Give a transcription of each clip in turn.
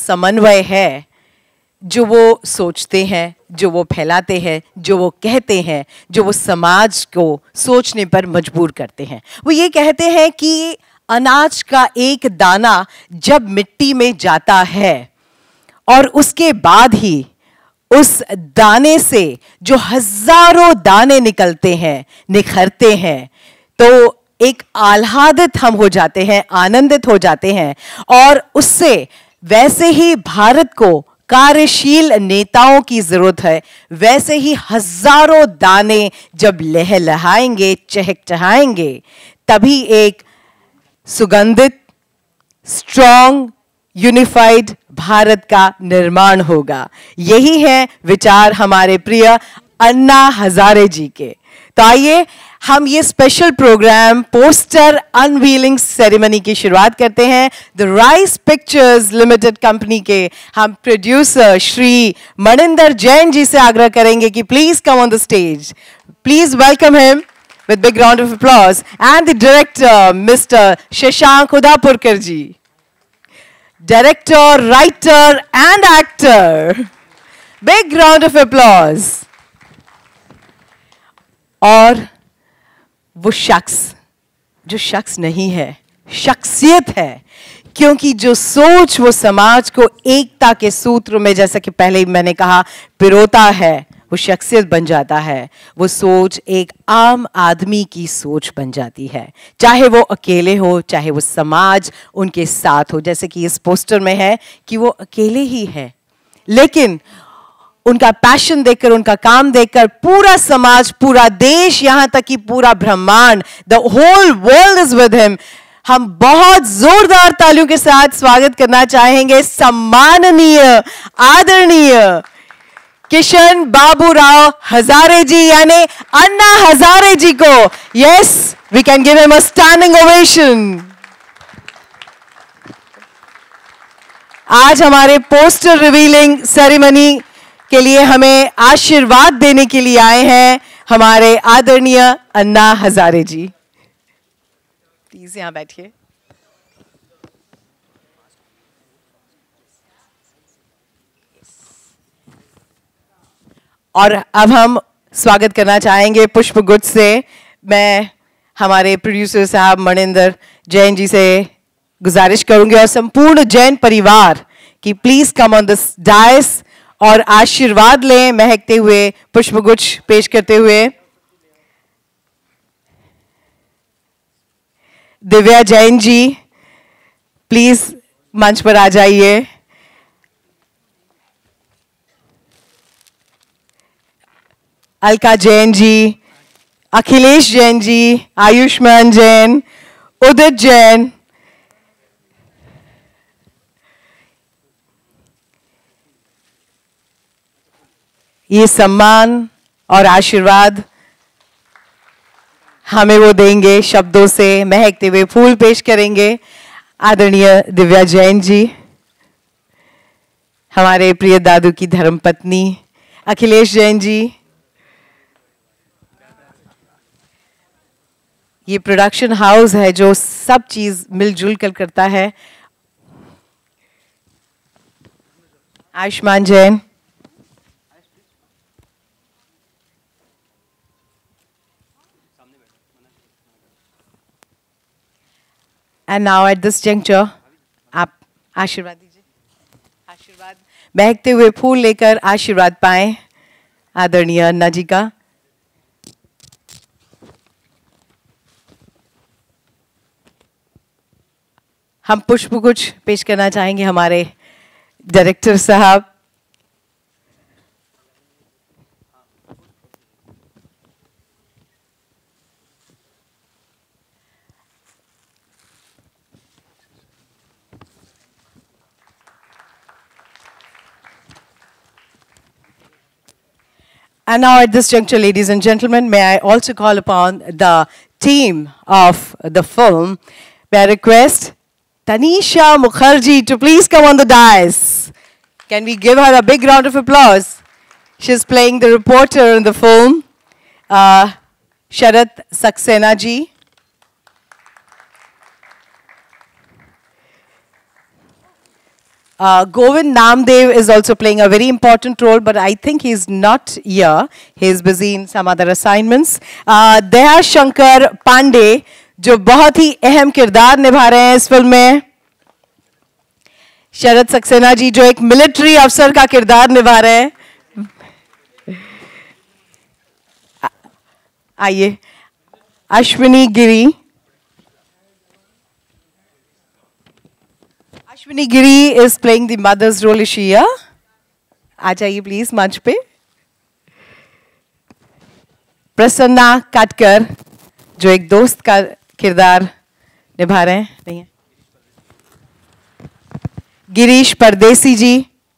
समन्वय है, जो वो सोचते हैं, जो वो फैलाते हैं, जो वो कहते हैं, जो वो समाज को सोचने पर मजबूर करते हैं। वो ये कहते हैं कि अनाज का एक दाना जब मिट्टी में जाता है और उसके बाद ही उस दाने से जो हजारों दाने निकलते हैं, निखरते हैं, तो एक आह्लादित हम हो जाते हैं, आनंदित हो जाते हैं। और उससे वैसे ही भारत को कार्यशील नेताओं की जरूरत है, वैसे ही हजारों दाने जब लहलहाएंगे, चहचहाएंगे, तभी एक सुगंधित, स्ट्रॉन्ग, यूनिफाइड भारत का निर्माण होगा। यही है विचार हमारे प्रिय अन्ना हजारे जी के। तो आइए हम ये special program poster unveiling ceremony की शुरुआत करते हैं। The Rice Pictures Limited company के हम प्रोड्यूसर श्री मणिंदर जैन जी से आग्रह करेंगे कि please come on the stage. Please welcome him with big round of applause, and the director Mr. Shashank Udapurkar ji, director, writer and actor, big round of applause. और वो शख्स जो शख्स नहीं है, शख्सियत है, क्योंकि जो सोच वो समाज को एकता के सूत्र में, जैसा कि पहले मैंने कहा, पिरोता है, वो शख्सियत बन जाता है। वो सोच एक आम आदमी की सोच बन जाती है, चाहे वो अकेले हो, चाहे वो समाज उनके साथ हो। जैसे कि इस पोस्टर में है कि वो अकेले ही है, लेकिन उनका पैशन देखकर, उनका काम देखकर पूरा समाज, पूरा देश, यहां तक कि पूरा ब्रह्मांड, the whole world is with him. हम बहुत जोरदार तालियों के साथ स्वागत करना चाहेंगे सम्माननीय, आदरणीय किशन बाबूराव हजारे जी, यानी अन्ना हजारे जी को। Yes, we can give him a standing ovation. आज हमारे पोस्टर रिवीलिंग सेरेमनी के लिए हमें आशीर्वाद देने के लिए आए हैं हमारे आदरणीय अन्ना हजारे जी। प्लीज यहां बैठिए। और अब हम स्वागत करना चाहेंगे पुष्पगुच्छ से। मैं हमारे प्रोड्यूसर साहब मणिंदर जैन जी से गुजारिश करूंगी और संपूर्ण जैन परिवार की please come on this dais और आशीर्वाद लें, महकते हुए पुष्पगुच्छ पेश करते हुए। दिव्या जैन जी प्लीज मंच पर आ जाइए। अलका जैन जी, अखिलेश जैन जी, आयुष्मान जैन, उदित जैन, ये सम्मान और आशीर्वाद हमें वो देंगे शब्दों से, महकते हुए फूल पेश करेंगे आदरणीय दिव्या जैन जी, हमारे प्रिय दादू की धर्मपत्नी अखिलेश जैन जी। ये प्रोडक्शन हाउस है जो सब चीज मिलजुल कर करता है। Ayushman Jain, and now at this juncture आप आशीर्वाद दीजिए। आशीर्वाद, महकते हुए फूल लेकर आशीर्वाद पाएं आदरणीय अन्ना जी का। हम पुष्पगुच्छ पेश करना चाहेंगे हमारे डायरेक्टर साहब। And now at this juncture, ladies and gentlemen, may I also call upon the team of the film. May I request Tanisha Mukherjee to please come on the dais. Can we give her a big round of applause? She's playing the reporter in the film. Sharat Saxena ji. Govind Namdev is also playing a very important role, but I think he's not here. He's busy in some other assignments. Daya Shankar Pandey, जो बहुत ही अहम किरदार निभा रहे हैं इस film में. शरद सक्सेना जी जो एक मिलिट्री अफसर का किरदार निभा रहे हैं. आइए. अश्विनी गिरी. Ashwini Giri is playing the mother's role. Is she here? आ जाइए प्लीज मंच पे. प्रसन्ना काटकर जो एक दोस्त का किरदार निभा रहे हैं. नहीं है. गिरीश परदेसी जी.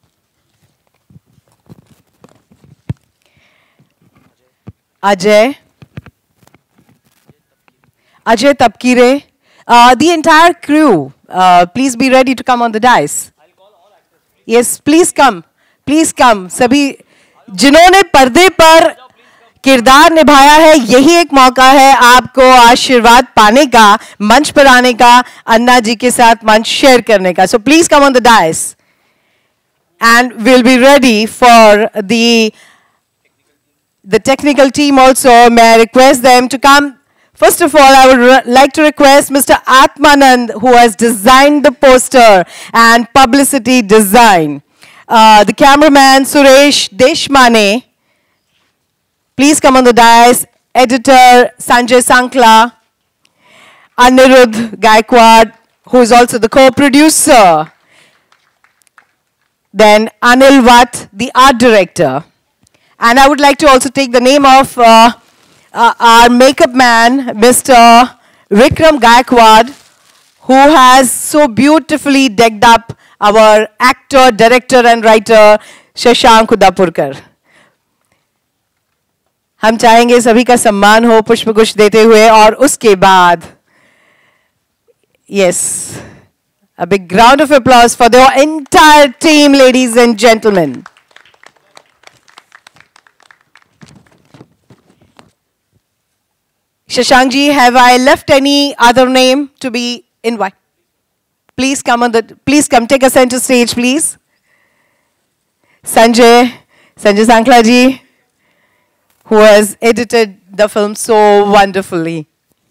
Ajay तपकीरे. The entire crew, please be ready to come on the dais. Yes, please come. Please come. सभी जिन्होंने पर्दे पर किरदार निभाया है, यही एक मौका है आपको आशीर्वाद पाने का, मंच पर आने का, अन्ना जी के साथ मंच शेयर करने का. So please come on the dais. And we'll be ready for the technical team also. May I request them to come. First of all, I would like to request Mr. Atmanand, who has designed the poster and publicity design. The cameraman, Suresh Deshmane. Please come on the dais. Editor, Sanjay Sankla. Anirudh Gaikwad, who is also the co-producer. Then Anil Watt, the art director. And I would like to also take the name of our makeup man, Mr. Vikram Gaikwad, who has so beautifully decked up our actor, director and writer, Shashank Udapurkar. हम चाहेंगे सभी का सम्मान हो पुष्पगुच्छ देते हुए और उसके बाद yes, a big round of applause for the entire team, ladies and gentlemen. Shashank ji, have I left any other name to be invited? Please come take a center stage, please. Sanjay Sankla ji, who has edited the film so wonderfully.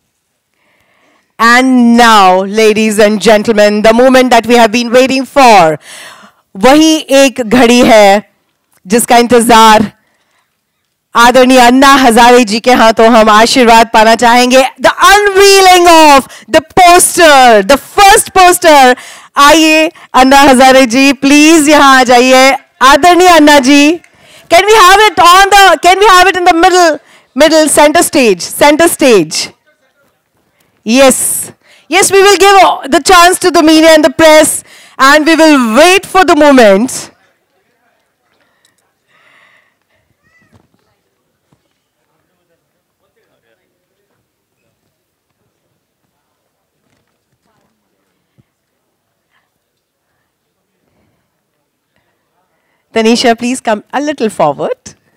And now, ladies and gentlemen, the moment that we have been waiting for, वही एक घड़ी है जिसका इंतजार आदरणीय अन्ना हजारे जी के हाथों हम आशीर्वाद पाना चाहेंगे. The unveiling of the poster, the first poster. आइए अन्ना हजारे जी, प्लीज यहाँ आ जाइए. आदरणीय अन्ना जी, can we have it in the middle center stage. Yes, we will give the chance to the media and the press, and we will wait for the moment. Tanisha, please come a little forward.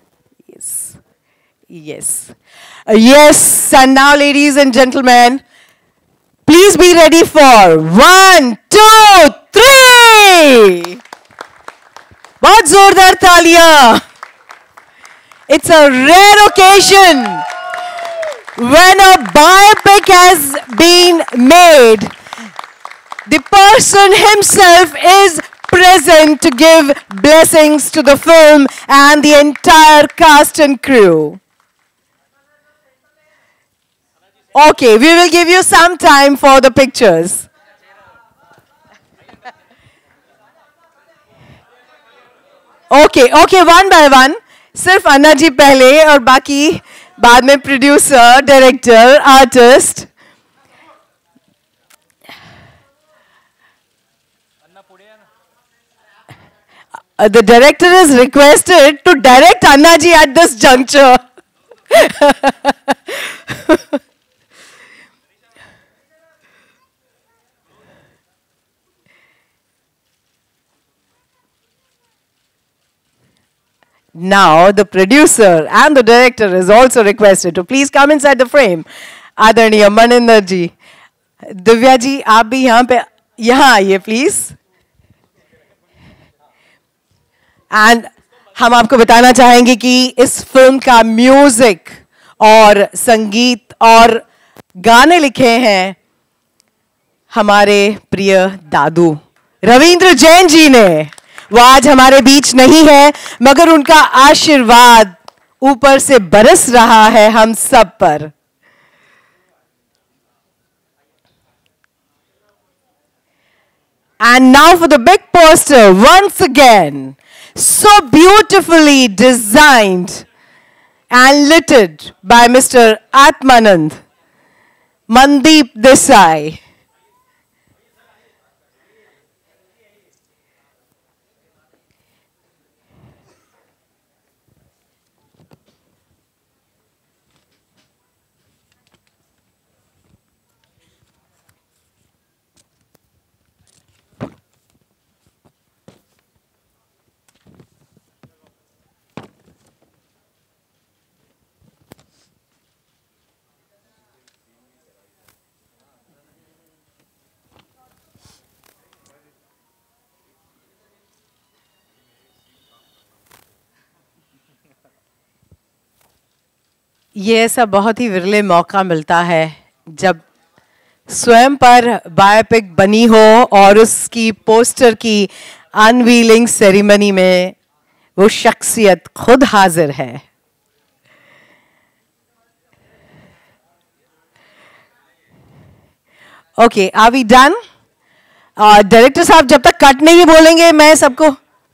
Yes. And now, ladies and gentlemen, please be ready for 1, 2, 3. बहुत जोरदार तालियां. It's a rare occasion when a biopic has been made. The person himself is present to give blessings to the film and the entire cast and crew. Okay, we will give you some time for the pictures. Okay, one by one. सिर्फ अन्ना जी पहले और बाकी बाद में producer, director, artist. The director is requested to direct Anna ji at this juncture. Now, the producer and the director is also requested to please come inside the frame. आदरणीय मनिंदर जी, दिव्या जी, आप भी यहाँ आइए please. एंड हम आपको बताना चाहेंगे कि इस फिल्म का म्यूजिक और संगीत और गाने लिखे हैं हमारे प्रिय दादू रविंद्र जैन जी ने। वो आज हमारे बीच नहीं है, मगर उनका आशीर्वाद ऊपर से बरस रहा है हम सब पर। And now for the big poster, once again, so beautifully designed and littered by Mr. Atmanand, Mandeep Desai. ये ऐसा बहुत ही विरले मौका मिलता है जब स्वयं पर बायोपिक बनी हो और उसकी पोस्टर की अनवीलिंग सेरेमनी में वो शख्सियत खुद हाजिर है। Okay, are we done? Director साहब जब तक कट नहीं बोलेंगे मैं सबको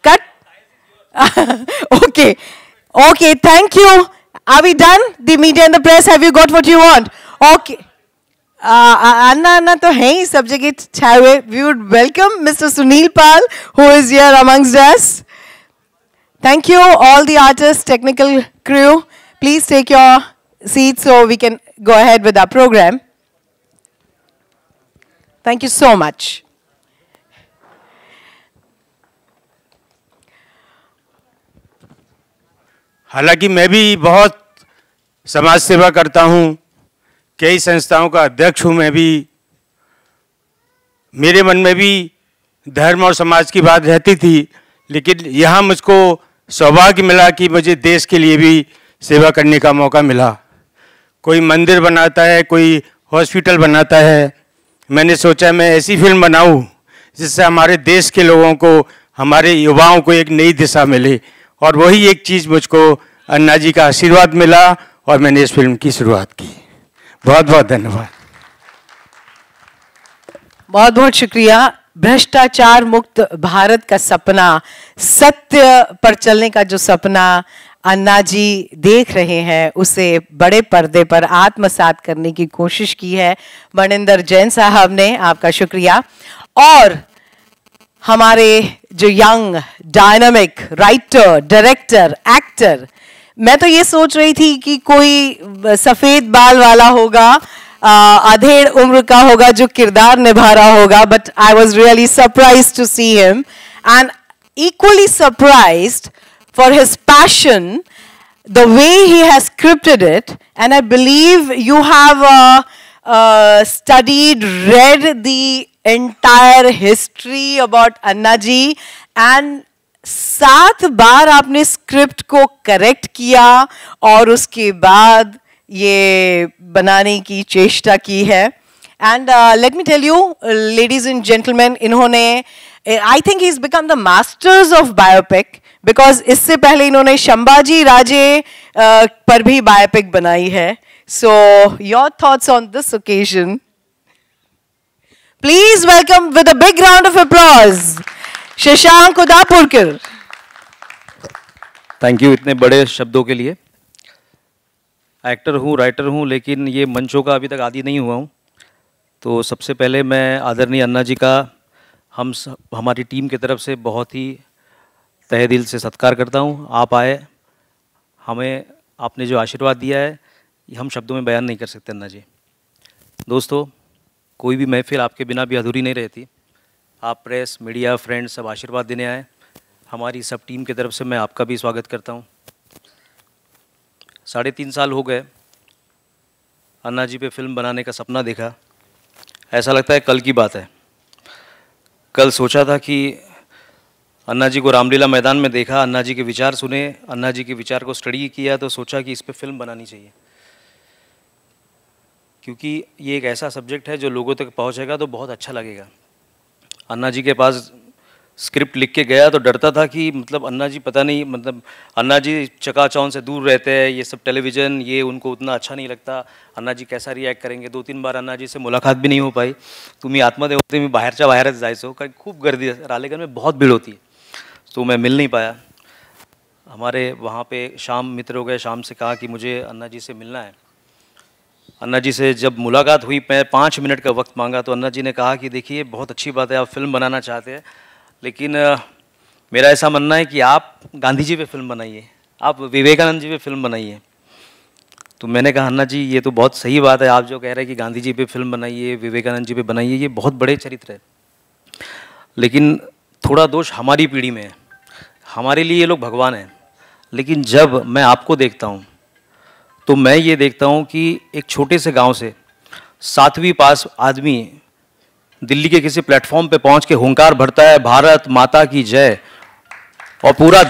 cut. Okay okay, thank you. Are we done? The media and the press, have you got what you want? Okay. Anna तो है ही सब जगह छाए हुए। We would welcome Mr. Sunil Pal, who is here amongst us. Thank you, all the artists, technical crew. Please take your seats so we can go ahead with our program. Thank you so much. हालांकि मैं भी बहुत समाज सेवा करता हूं, कई संस्थाओं का अध्यक्ष हूं मैं भी। मेरे मन में भी धर्म और समाज की बात रहती थी, लेकिन यहाँ मुझको सौभाग्य मिला कि मुझे देश के लिए भी सेवा करने का मौका मिला। कोई मंदिर बनाता है, कोई हॉस्पिटल बनाता है, मैंने सोचा मैं ऐसी फिल्म बनाऊं जिससे हमारे देश के लोगों को, हमारे युवाओं को एक नई दिशा मिले। और वही एक चीज़ मुझको अन्ना जी का आशीर्वाद मिला और मैंने इस फिल्म की शुरुआत की। बहुत बहुत धन्यवाद। बहुत बहुत शुक्रिया। भ्रष्टाचार मुक्त भारत का सपना, सत्य पर चलने का जो सपना अन्ना जी देख रहे हैं, उसे बड़े पर्दे पर आत्मसात करने की कोशिश की है मणिंदर जैन साहब ने। आपका शुक्रिया। और हमारे जो young dynamic writer, director, actor, मैं तो ये सोच रही थी कि कोई सफेद बाल वाला होगा, अधेड़ उम्र का होगा जो किरदार निभा रहा होगा, but I was really surprised to see him and equally surprised for his passion, the way he has scripted it, and I believe you have studied, read the entire history about Anna ji, and 7 बार आपने script को correct किया और उसके बाद ये बनाने की चेष्टा की है। And let me tell you ladies and gentleman, इन्होंने I think he is become the masters of biopic, because इससे पहले इन्होंने शंभाजी राजे पर भी बायोपिक बनाई है। So your thoughts on this occasion? Please welcome with a big round of applause Shashank Udapurkar. Thank you इतने बड़े शब्दों के लिए। एक्टर हूँ, राइटर हूँ, लेकिन ये मंचों का अभी तक आदी नहीं हुआ हूँ। तो सबसे पहले मैं आदरणीय अन्ना जी का हमारी टीम की तरफ से बहुत ही तहे दिल से सत्कार करता हूँ। आप आए, हमें आपने जो आशीर्वाद दिया है ये हम शब्दों में बयान नहीं कर सकते। अन्ना जी, दोस्तों, कोई भी महफिल आपके बिना भी अधूरी नहीं रहती। आप प्रेस, मीडिया, फ्रेंड्स सब आशीर्वाद देने आए। हमारी सब टीम की तरफ से मैं आपका भी स्वागत करता हूँ। 3.5 साल हो गए अन्ना जी पे फिल्म बनाने का सपना देखा। ऐसा लगता है कल की बात है। कल सोचा था कि अन्ना जी को रामलीला मैदान में देखा, अन्ना जी के विचार सुने, अन्ना जी के विचार को स्टडी किया, तो सोचा कि इस पे फिल्म बनानी चाहिए, क्योंकि ये एक ऐसा सब्जेक्ट है जो लोगों तक पहुंचेगा तो बहुत अच्छा लगेगा। अन्ना जी के पास स्क्रिप्ट लिख के गया तो डरता था कि मतलब अन्ना जी पता नहीं, मतलब अन्ना जी चकाचौंध से दूर रहते हैं, ये सब टेलीविज़न ये उनको उतना अच्छा नहीं लगता, अन्ना जी कैसा रिॲक्ट करेंगे। 2-3 बार अन्ना जी से मुलाकात भी नहीं हो पाई। तुम्ही आतमध्ये होते, मी बाहेरच्या बाहेरच जायचो, कारण खूप गर्दी, रालेगण में बहुत भीड़ होती है, तो मैं मिल नहीं पाया। हमारे वहाँ पे शाम मित्र हो गए, शाम से कहा कि मुझे अन्ना जी से मिलना है। अन्ना जी से जब मुलाकात हुई, मैं 5 मिनट का वक्त मांगा, तो अन्ना जी ने कहा कि देखिए बहुत अच्छी बात है, आप फिल्म बनाना चाहते हैं, लेकिन मेरा ऐसा मानना है कि आप गांधी जी पे फिल्म बनाइए, आप विवेकानंद जी पे फिल्म बनाइए। तो मैंने कहा अन्ना जी ये तो बहुत सही बात है, आप जो कह रहे हैं कि गांधी जी पे फिल्म बनाइए, विवेकानंद जी पे बनाइए, ये बहुत बड़े चरित्र है, लेकिन थोड़ा दोष हमारी पीढ़ी में है। हमारे लिए ये लोग भगवान हैं, लेकिन जब मैं आपको देखता हूँ तो मैं ये देखता हूँ कि एक छोटे से गांव से 7वीं पास आदमी दिल्ली के किसी प्लेटफॉर्म पे पहुंच के हुंकार भरता है, भारत माता की जय, और पूरा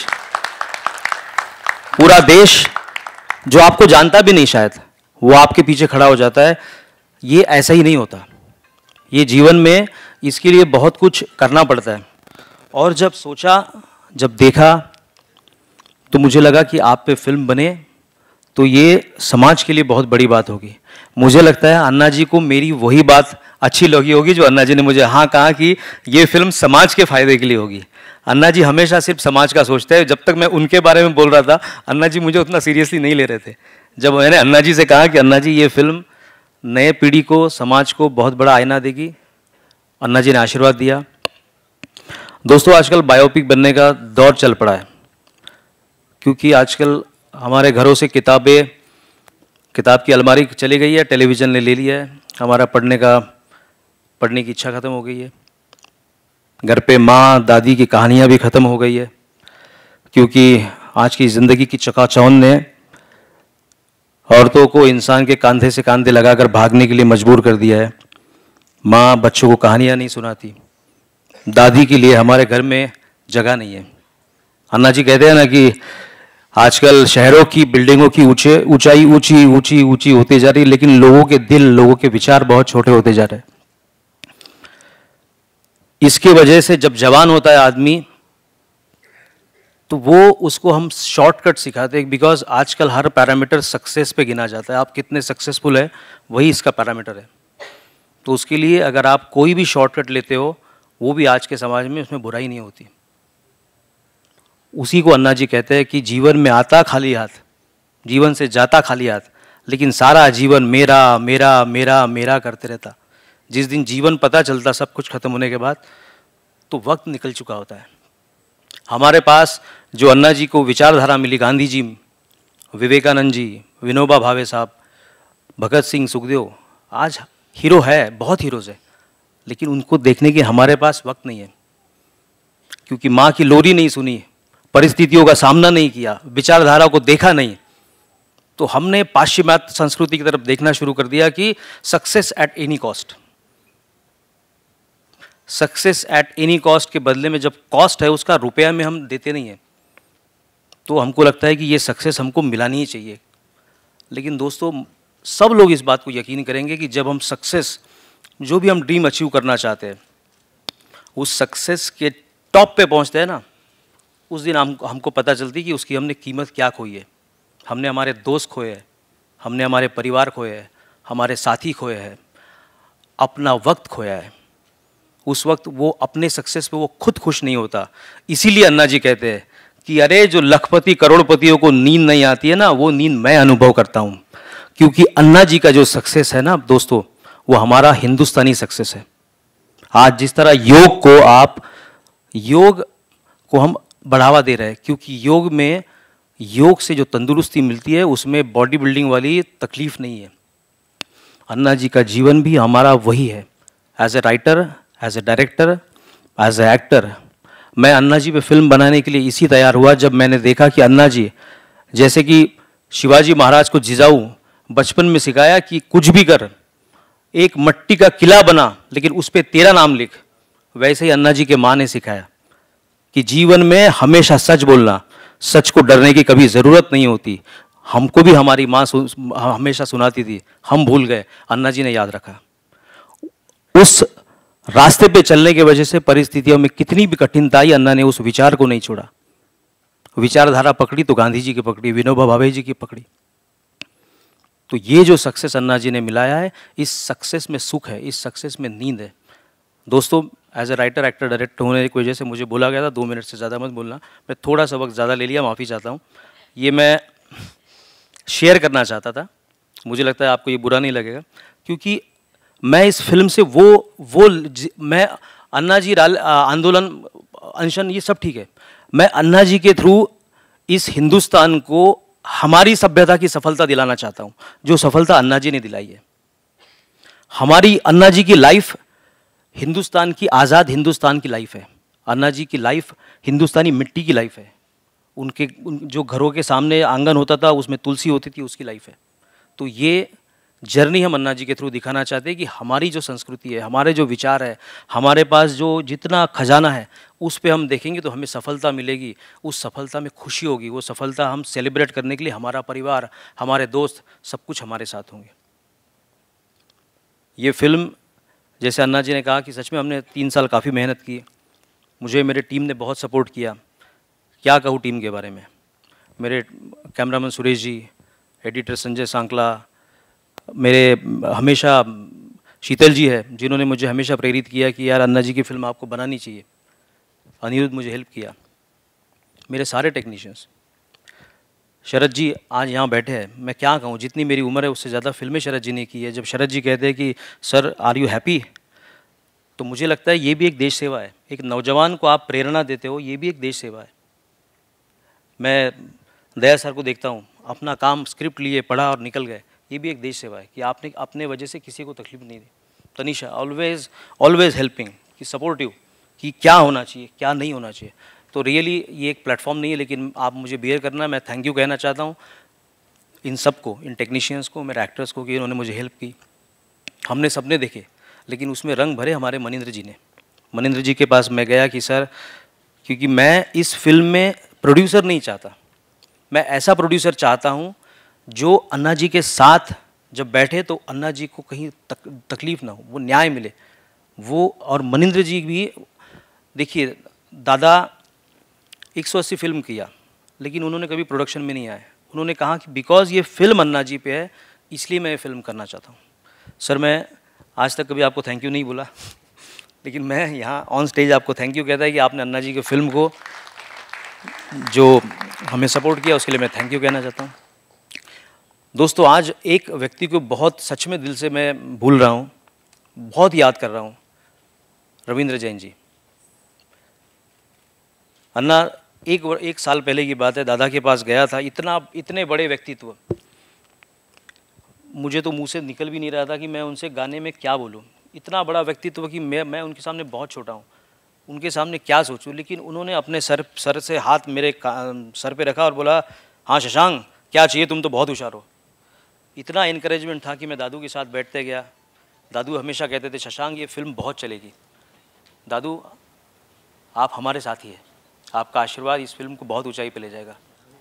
देश जो आपको जानता भी नहीं शायद, वो आपके पीछे खड़ा हो जाता है। ये ऐसा ही नहीं होता, ये जीवन में इसके लिए बहुत कुछ करना पड़ता है। और जब सोचा, जब देखा, तो मुझे लगा कि आप पे फिल्म बने तो ये समाज के लिए बहुत बड़ी बात होगी। मुझे लगता है अन्ना जी को मेरी वही बात अच्छी लगी होगी जो अन्ना जी ने मुझे हाँ कहा कि ये फिल्म समाज के फायदे के लिए होगी। अन्ना जी हमेशा सिर्फ समाज का सोचते हैं। जब तक मैं उनके बारे में बोल रहा था, अन्ना जी मुझे उतना सीरियसली नहीं ले रहे थे। जब मैंने अन्ना जी से कहा कि अन्ना जी ये फिल्म नए पीढ़ी को, समाज को बहुत बड़ा आईना देगी, अन्ना जी ने आशीर्वाद दिया। दोस्तों, आजकल बायोपिक बनने का दौर चल पड़ा है, क्योंकि आजकल हमारे घरों से किताब की अलमारी चली गई है, टेलीविज़न ने ले लिया है, हमारा पढ़ने की इच्छा ख़त्म हो गई है। घर पे माँ दादी की कहानियाँ भी ख़त्म हो गई है, क्योंकि आज की ज़िंदगी की चकाचौंध ने औरतों को इंसान के कंधे से कंधे लगाकर भागने के लिए मजबूर कर दिया है। माँ बच्चों को कहानियाँ नहीं सुनाती, दादी के लिए हमारे घर में जगह नहीं है। अन्ना जी कहते हैं ना कि आजकल शहरों की बिल्डिंगों की ऊंचाई ऊंची होती जा रही है, लेकिन लोगों के दिल, लोगों के विचार बहुत छोटे होते जा रहे हैं। इसके वजह से जब जवान होता है आदमी, तो वो उसको हम शॉर्टकट सिखाते हैं, बिकॉज आजकल हर पैरामीटर सक्सेस पे गिना जाता है। आप कितने सक्सेसफुल है वही इसका पैरामीटर है। तो उसके लिए अगर आप कोई भी शॉर्टकट लेते हो, वो भी आज के समाज में उसमें बुराई नहीं होती। उसी को अन्ना जी कहते हैं कि जीवन में आता खाली हाथ, जीवन से जाता खाली हाथ, लेकिन सारा जीवन मेरा मेरा मेरा मेरा करते रहता। जिस दिन जीवन पता चलता सब कुछ खत्म होने के बाद, तो वक्त निकल चुका होता है। हमारे पास जो अन्ना जी को विचारधारा मिली, गांधी जी, विवेकानंद जी, विनोबा भावे साहब, भगत सिंह, सुखदेव, आज हीरो है, बहुत हीरोज़ है, लेकिन उनको देखने के हमारे पास वक्त नहीं है, क्योंकि माँ की लोरी नहीं सुनी, परिस्थितियों का सामना नहीं किया, विचारधारा को देखा नहीं, तो हमने पाश्चिमात्य संस्कृति की तरफ देखना शुरू कर दिया कि success at any cost. Success at any cost के बदले में जब कॉस्ट है उसका रुपया में हम देते नहीं हैं, तो हमको लगता है कि ये सक्सेस हमको मिलानी ही चाहिए। लेकिन दोस्तों, सब लोग इस बात को यकीन करेंगे कि जब हम सक्सेस, जो भी हम ड्रीम अचीव करना चाहते हैं, उस सक्सेस के टॉप पे पहुंचते हैं ना, उस दिन हमको पता चलती कि उसकी हमने कीमत क्या खोई है। हमने हमारे दोस्त खोए हैं, हमने हमारे परिवार खोए हैं, हमारे साथी खोए हैं, अपना वक्त खोया है। उस वक्त वो अपने सक्सेस पे वो खुद खुश नहीं होता। इसीलिए अन्ना जी कहते हैं कि अरे जो लखपति करोड़पतियों को नींद नहीं आती है ना, वो नींद मैं अनुभव करता हूँ। क्योंकि अन्ना जी का जो सक्सेस है ना दोस्तों, वो हमारा हिंदुस्तानी सक्सेस है। आज जिस तरह योग को हम बढ़ावा दे रहे हैं, क्योंकि योग से जो तंदुरुस्ती मिलती है उसमें बॉडी बिल्डिंग वाली तकलीफ नहीं है। अन्ना जी का जीवन भी हमारा वही है। As a writer, as a director, as a actor, मैं अन्ना जी पे फिल्म बनाने के लिए इसी तैयार हुआ जब मैंने देखा कि अन्ना जी, जैसे कि शिवाजी महाराज को जिजाऊ बचपन में सिखाया कि कुछ भी कर, एक मट्टी का किला बना लेकिन उस पर तेरा नाम लिख, वैसे ही अन्ना जी के माँ ने सिखाया कि जीवन में हमेशा सच बोलना, सच को डरने की कभी ज़रूरत नहीं होती। हमको भी हमारी माँ हमेशा सुनाती थी, हम भूल गए, अन्ना जी ने याद रखा। उस रास्ते पे चलने की वजह से परिस्थितियों में कितनी भी कठिनता आई, अन्ना ने उस विचार को नहीं छोड़ा। विचारधारा पकड़ी तो गांधी जी की पकड़ी, विनोबा भावे जी की पकड़ी। तो ये जो सक्सेस अन्ना जी ने मिलाया है, इस सक्सेस में सुख है, इस सक्सेस में नींद है। दोस्तों, as a writer actor director होने की वजह से मुझे बोला गया था 2 मिनट से ज़्यादा मत बोलना। मैं थोड़ा सा वक्त ज़्यादा ले लिया, माफ़ी चाहता हूँ। ये मैं शेयर करना चाहता था, मुझे लगता है आपको ये बुरा नहीं लगेगा, क्योंकि मैं इस फिल्म से मैं अन्ना जी आंदोलन, अनशन, ये सब ठीक है। मैं अन्ना जी के थ्रू इस हिंदुस्तान को हमारी सभ्यता की सफलता दिलाना चाहता हूँ, जो सफलता अन्ना जी ने दिलाई है। हमारी अन्ना जी की लाइफ हिंदुस्तान की, आज़ाद हिंदुस्तान की लाइफ है। अन्ना जी की लाइफ हिंदुस्तानी मिट्टी की लाइफ है। उनके जो घरों के सामने आंगन होता था, उसमें तुलसी होती थी, उसकी लाइफ है। तो ये जर्नी हम अन्ना जी के थ्रू दिखाना चाहते हैं कि हमारी जो संस्कृति है, हमारे जो विचार है, हमारे पास जो जितना खजाना है, उस पे हम देखेंगे तो हमें सफलता मिलेगी। उस सफलता में खुशी होगी, वो सफलता हम सेलिब्रेट करने के लिए हमारा परिवार, हमारे दोस्त, सब कुछ हमारे साथ होंगे। ये फिल्म, जैसे अन्ना जी ने कहा कि सच में हमने 3 साल काफ़ी मेहनत की। मुझे मेरे टीम ने बहुत सपोर्ट किया। क्या कहूँ टीम के बारे में, मेरे कैमरामैन सुरेश जी, एडिटर संजय सांकला, मेरे हमेशा शीतल जी है, जिन्होंने मुझे हमेशा प्रेरित किया कि यार अन्ना जी की फ़िल्म आपको बनानी चाहिए। अनिरुद्ध मुझे हेल्प किया, मेरे सारे टेक्नीशियंस, शरद जी आज यहाँ बैठे हैं। मैं क्या कहूँ, जितनी मेरी उम्र है उससे ज़्यादा फिल्में शरद जी ने की है। जब शरद जी कहते हैं कि सर आर यू हैप्पी, तो मुझे लगता है ये भी एक देश सेवा है। एक नौजवान को आप प्रेरणा देते हो, ये भी एक देश सेवा है। मैं दया सर को देखता हूँ, अपना काम स्क्रिप्ट लिए, पढ़ा और निकल गए, ये भी एक देश सेवा है कि आपने अपने वजह से किसी को तकलीफ नहीं दी। तनीषा ऑलवेज हेल्पिंग, कि सपोर्टिव, कि क्या होना चाहिए, क्या नहीं होना चाहिए। तो रियली ये एक प्लेटफॉर्म नहीं है, लेकिन आप मुझे बियर करना, मैं थैंक यू कहना चाहता हूँ इन सबको, इन टेक्नीशियंस को, मेरे एक्टर्स को, कि इन्होंने मुझे हेल्प की। हमने सबने देखे, लेकिन उसमें रंग भरे हमारे मनिंद्र जी ने। मनिंद्र जी के पास मैं गया कि सर, क्योंकि मैं इस फिल्म में प्रोड्यूसर नहीं चाहता, मैं ऐसा प्रोड्यूसर चाहता हूँ जो अन्ना जी के साथ जब बैठे तो अन्ना जी को कहीं तकलीफ ना हो, वो न्याय मिले वो। और मनिंद्र जी भी, देखिए दादा 180 फिल्म किया, लेकिन उन्होंने कभी प्रोडक्शन में नहीं आए। उन्होंने कहा कि बिकॉज ये फिल्म अन्ना जी पे है, इसलिए मैं ये फिल्म करना चाहता हूँ। सर, मैं आज तक कभी आपको थैंक यू नहीं बोला, लेकिन मैं यहाँ ऑन स्टेज आपको थैंक यू कहता है कि आपने अन्ना जी के फिल्म को जो हमें सपोर्ट किया, उसके लिए मैं थैंक यू कहना चाहता हूँ। दोस्तों, आज एक व्यक्ति को बहुत सच में दिल से मैं भूल रहा हूँ, बहुत याद कर रहा हूँ, रविंद्र जैन जी। अन्ना एक साल पहले की बात है, दादा के पास गया था। इतने बड़े व्यक्तित्व, मुझे तो मुंह से निकल भी नहीं रहा था कि मैं उनसे गाने में क्या बोलूं। इतना बड़ा व्यक्तित्व कि मैं उनके सामने बहुत छोटा हूं, उनके सामने क्या सोचूं। लेकिन उन्होंने अपने सर से हाथ मेरे सर पे रखा और बोला, हाँ शशांक, क्या चाहिए, तुम तो बहुत होशियार हो। इतना इनकरेजमेंट था कि मैं दादू के साथ बैठते गया। दादू हमेशा कहते थे, शशांक ये फिल्म बहुत चलेगी। दादू, आप हमारे साथी हैं, आपका आशीर्वाद इस फिल्म को बहुत ऊंचाई पे ले जाएगा।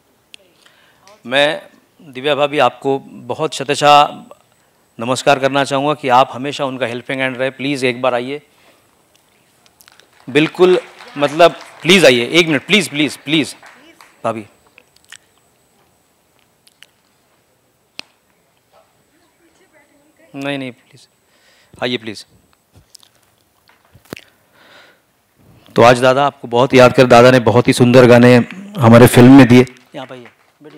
मैं दिव्या भाभी आपको बहुत शतशः नमस्कार करना चाहूँगा कि आप हमेशा उनका हेल्पिंग हैंड रहे। प्लीज़ एक बार आइए, बिल्कुल, मतलब प्लीज़ आइए, 1 मिनट प्लीज़ प्लीज़ प्लीज़ भाभी। नहीं प्लीज़ आइए प्लीज़। तो आज दादा आपको बहुत याद कर, दादा ने बहुत ही सुंदर गाने हमारे फिल्म में दिए। यहाँ पर बैठिए।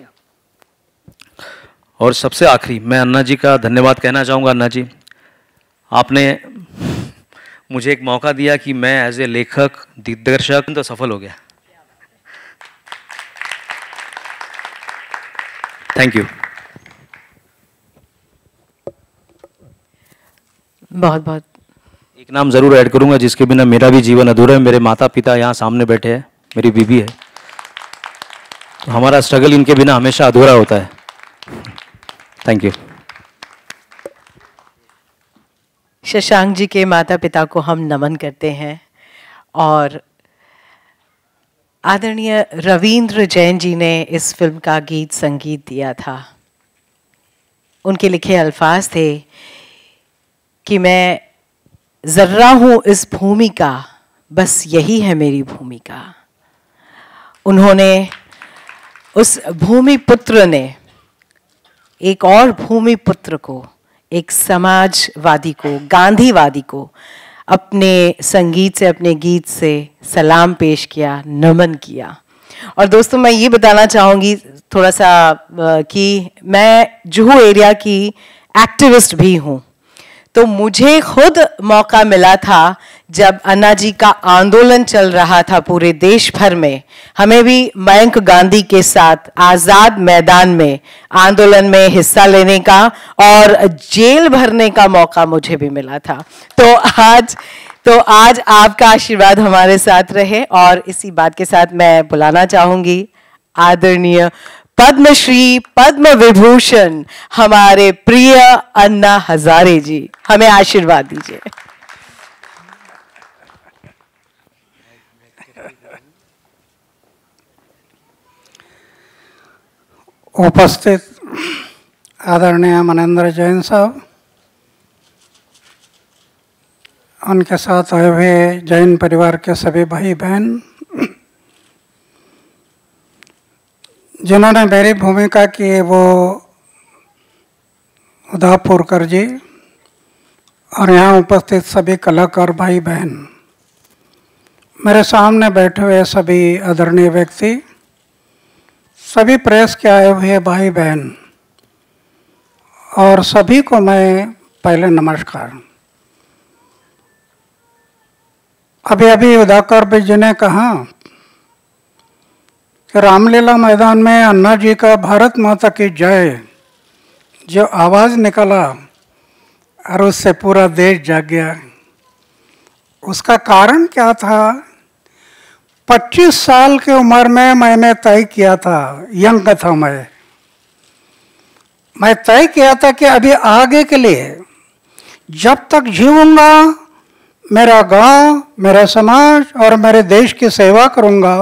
और सबसे आखिरी मैं अन्ना जी का धन्यवाद कहना चाहूँगा। अन्ना जी, आपने मुझे एक मौका दिया कि मैं एज ए लेखक, दिग्दर्शक तो सफल हो गया। Thank you. बहुत बहुत। एक नाम ज़रूर ऐड करूँगा जिसके बिना मेरा भी जीवन अधूरा है। मेरे माता पिता यहाँ सामने बैठे हैं, मेरी बीबी है। हमारा स्ट्रगल इनके बिना हमेशा अधूरा होता है। Thank you. शशांक जी के माता पिता को हम नमन करते हैं और आदरणीय रविंद्र जैन जी ने इस फिल्म का गीत संगीत दिया था। उनके लिखे अल्फाज थे कि मैं जर्रा हूँ इस भूमि का, बस यही है मेरी भूमिका। उन्होंने, उस भूमि पुत्र ने एक और भूमि पुत्र को, एक समाजवादी को, गांधीवादी को अपने संगीत से, अपने गीत से सलाम पेश किया, नमन किया। और दोस्तों मैं ये बताना चाहूँगी थोड़ा सा कि मैं जुहू एरिया की एक्टिविस्ट भी हूँ। तो मुझे खुद मौका मिला था जब अन्ना जी का आंदोलन चल रहा था पूरे देश भर में, हमें भी मयंक गांधी के साथ आज़ाद मैदान में आंदोलन में हिस्सा लेने का और जेल भरने का मौका मुझे भी मिला था। तो आज आपका आशीर्वाद हमारे साथ रहे। और इसी बात के साथ मैं बुलाना चाहूँगी आदरणीय पद्मश्री, पद्म विभूषण हमारे प्रिय अन्ना हजारे जी, हमें आशीर्वाद दीजिए। उपस्थित आदरणीय मनेंद्र जैन साहब, उनके साथ आए हुए जैन परिवार के सभी भाई बहन, जिन्होंने मेरी भूमिका की, वो उदापुरकर जी और यहाँ उपस्थित सभी कलाकार भाई बहन, मेरे सामने बैठे हुए सभी आदरणीय व्यक्ति, सभी प्रेस के आए हुए भाई बहन, और सभी को मैं पहले नमस्कार। अभी उदाकर जी ने कहा कि रामलीला मैदान में अन्ना जी का भारत माता की जय जो आवाज़ निकला और उससे पूरा देश जाग गया। उसका कारण क्या था? 25 साल की उम्र में मैंने तय किया था, यंग था मैं तय किया था कि अभी आगे के लिए जब तक जीऊंगा मेरा गांव, मेरा समाज और मेरे देश की सेवा करूंगा,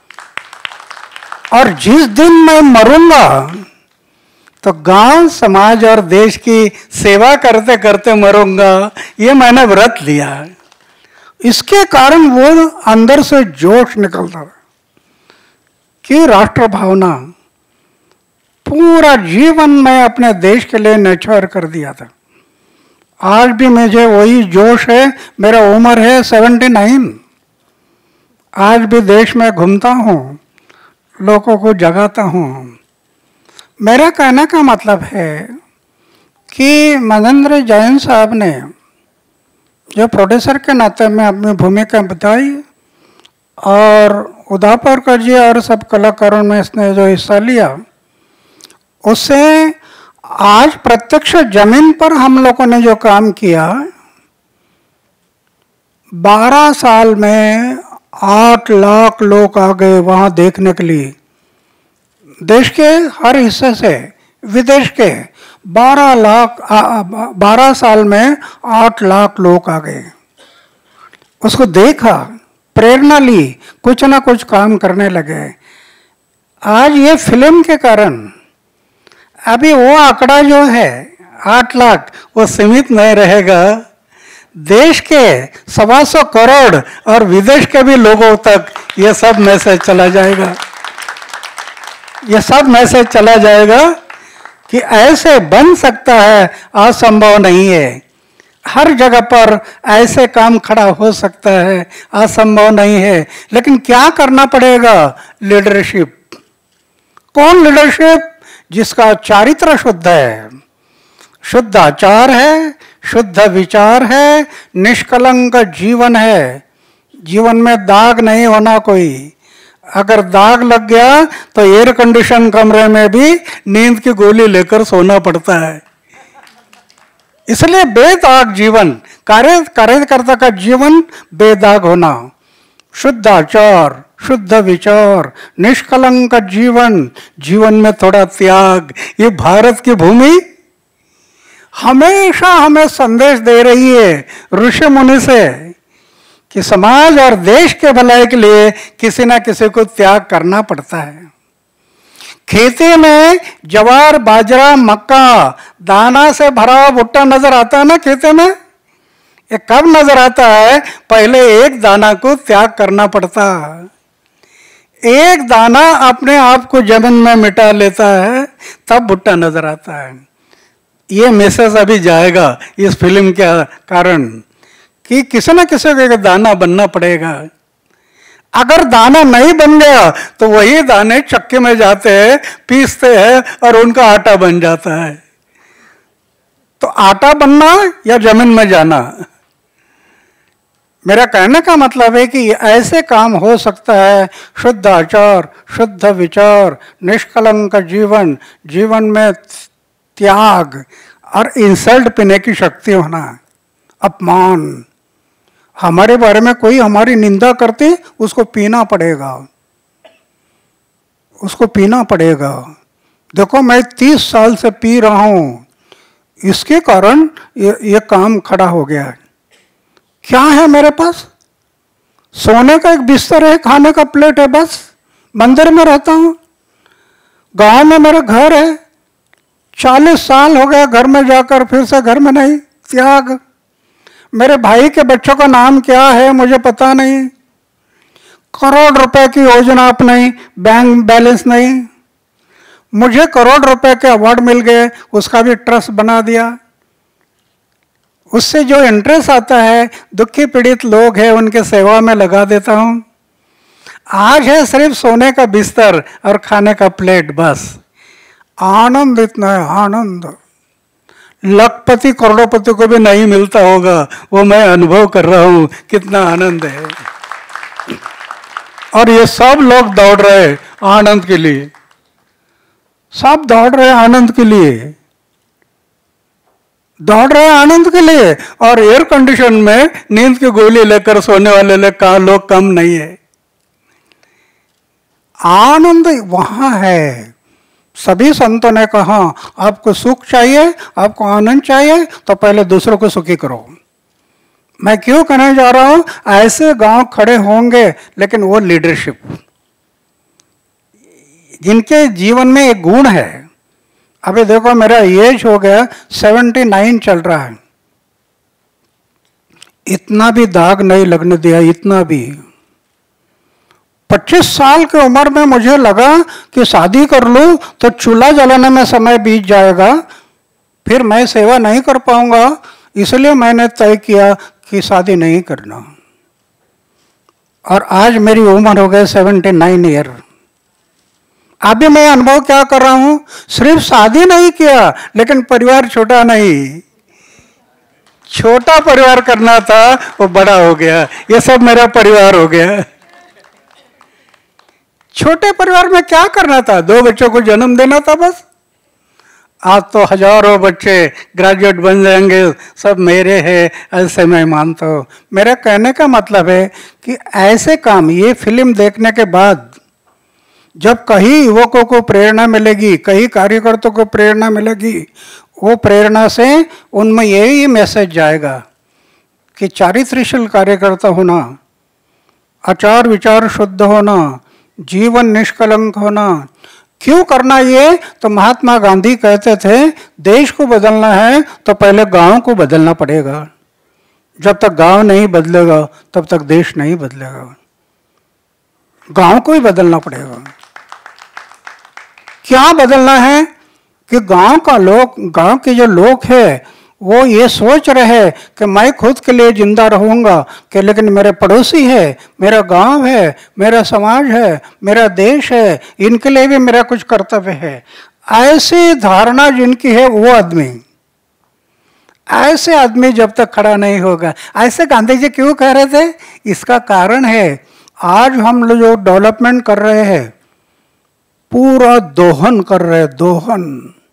और जिस दिन मैं मरूंगा तो गांव, समाज और देश की सेवा करते करते मरूंगा, ये मैंने व्रत लिया। इसके कारण वो अंदर से जोश निकलता कि राष्ट्र भावना, पूरा जीवन मैं अपने देश के लिए न्योछावर कर दिया था। आज भी मुझे वही जोश है। मेरा उम्र है 79। आज भी देश में घूमता हूँ, लोगों को जगाता हूँ। मेरा कहने का मतलब है कि मनेंद्र जैन साहब ने जो प्रोड्यूसर के नाते में अपनी भूमिका बताई, और उदापुरकर जी और सब कलाकारों में इसने जो हिस्सा लिया, उससे आज प्रत्यक्ष जमीन पर हम लोगों ने जो काम किया, 12 साल में 8 लाख लोग आ गए वहाँ देखने के लिए। देश के हर हिस्से से, विदेश के 12 साल में 8 लाख लोग आ गए। उसको देखा, प्रेरणा ली, कुछ ना कुछ काम करने लगे। आज ये फिल्म के कारण अभी वो आंकड़ा जो है 8 लाख, वो सीमित नहीं रहेगा। देश के 125 करोड़ और विदेश के भी लोगों तक ये सब मैसेज चला जाएगा। ये सब मैसेज चला जाएगा कि ऐसे बन सकता है, असंभव नहीं है। हर जगह पर ऐसे काम खड़ा हो सकता है, असंभव नहीं है। लेकिन क्या करना पड़ेगा? लीडरशिप। कौन लीडरशिप? जिसका चारित्र शुद्ध है, शुद्ध आचार है, शुद्ध विचार है, निष्कलंक जीवन है। जीवन में दाग नहीं होना कोई। अगर दाग लग गया तो एयर कंडीशन कमरे में भी नींद की गोली लेकर सोना पड़ता है। इसलिए बेदाग जीवन, कार्यकर्ता का जीवन बेदाग होना, शुद्ध आचार, शुद्ध विचार, निष्कलंक जीवन, जीवन में थोड़ा त्याग। ये भारत की भूमि हमेशा हमें संदेश दे रही है ऋषि मुनि से कि समाज और देश के भलाई के लिए किसी ना किसी को त्याग करना पड़ता है। खेती में ज्वार, बाजरा, मक्का, दाना से भरा हुआ भुट्टा नजर आता है ना खेती में? ये कब नजर आता है? पहले एक दाना को त्याग करना पड़ता। एक दाना अपने आप को जमीन में मिटा लेता है, तब भुट्टा नजर आता है। ये मैसेज अभी जाएगा इस फिल्म के कारण कि किसी न किसी को दाना बनना पड़ेगा। अगर दाना नहीं बन गया तो वही दाने चक्के में जाते हैं, पीसते हैं और उनका आटा बन जाता है। तो आटा बनना या जमीन में जाना? मेरा कहने का मतलब है कि ऐसे काम हो सकता है, शुद्ध आचार, शुद्ध विचार, निष्कलंक जीवन, जीवन में त्याग और इंसल्ट पीने की शक्ति होना, अपमान। हमारे बारे में कोई हमारी निंदा करते, उसको पीना पड़ेगा, उसको पीना पड़ेगा। देखो मैं 30 साल से पी रहा हूं, इसके कारण ये काम खड़ा हो गया। क्या है मेरे पास? सोने का एक बिस्तर है, खाने का प्लेट है, बस। मंदिर में रहता हूं, गांव में मेरा घर है, 40 साल हो गया घर में जाकर, फिर से घर में नहीं, त्याग। मेरे भाई के बच्चों का नाम क्या है मुझे पता नहीं, करोड़ रुपए की योजना आप नहीं, बैंक बैलेंस नहीं। मुझे करोड़ रुपए के अवार्ड मिल गए, उसका भी ट्रस्ट बना दिया। उससे जो इंटरेस्ट आता है, दुखी पीड़ित लोग हैं उनके सेवा में लगा देता हूं। आज है सिर्फ सोने का बिस्तर और खाने का प्लेट, बस। आनंद इतना है, आनंद लखपति करोड़पति को भी नहीं मिलता होगा, वो मैं अनुभव कर रहा हूं, कितना आनंद है। और ये सब लोग दौड़ रहे हैं आनंद के लिए, सब दौड़ रहे हैं आनंद के लिए, दौड़ रहे हैं आनंद के लिए। और एयर कंडीशन में नींद की गोली लेकर सोने वाले लोग कम नहीं है। आनंद वहां है। सभी संतों ने कहा आपको सुख चाहिए, आपको आनंद चाहिए, तो पहले दूसरों को सुखी करो। मैं क्यों कहने जा रहा हूं? ऐसे गांव खड़े होंगे, लेकिन वो लीडरशिप जिनके जीवन में एक गुण है। अभी देखो मेरा एज हो गया 79 चल रहा है, इतना भी दाग नहीं लगने दिया, इतना भी। 25 साल की उम्र में मुझे लगा कि शादी कर लूं तो चूल्हा जलाने में समय बीत जाएगा, फिर मैं सेवा नहीं कर पाऊंगा, इसलिए मैंने तय किया कि शादी नहीं करना। और आज मेरी उम्र हो गई 79 ईयर। अभी मैं अनुभव क्या कर रहा हूं? सिर्फ शादी नहीं किया, लेकिन परिवार छोटा नहीं, छोटा परिवार करना था, वो बड़ा हो गया। ये सब मेरा परिवार हो गया। छोटे परिवार में क्या करना था? 2 बच्चों को जन्म देना था, बस। आज तो हजारों बच्चे ग्रेजुएट बन जाएंगे, सब मेरे हैं, ऐसे मैं मानता हूं। मेरा कहने का मतलब है कि ऐसे काम, ये फिल्म देखने के बाद जब कहीं युवकों को प्रेरणा मिलेगी, कहीं कार्यकर्ताओं को प्रेरणा मिलेगी, वो प्रेरणा से उनमें यही मैसेज जाएगा कि चारित्र्यशील कार्यकर्ता होना, आचार विचार शुद्ध होना, जीवन निष्कलंक होना। क्यों करना ये? तो महात्मा गांधी कहते थे देश को बदलना है तो पहले गांव को बदलना पड़ेगा। जब तक गांव नहीं बदलेगा तब तक देश नहीं बदलेगा। गांव को ही बदलना पड़ेगा। क्या बदलना है कि गांव के जो लोग हैं वो ये सोच रहे हैं कि मैं खुद के लिए जिंदा रहूंगा, कि लेकिन मेरे पड़ोसी है, मेरा गांव है, मेरा समाज है, मेरा देश है, इनके लिए भी मेरा कुछ कर्तव्य है। ऐसी धारणा जिनकी है वो आदमी, ऐसे आदमी जब तक खड़ा नहीं होगा। ऐसे गांधी जी क्यों कह रहे थे? इसका कारण है आज हम लोग जो डेवलपमेंट कर रहे हैं, पूरा दोहन कर रहे हैं, दोहन,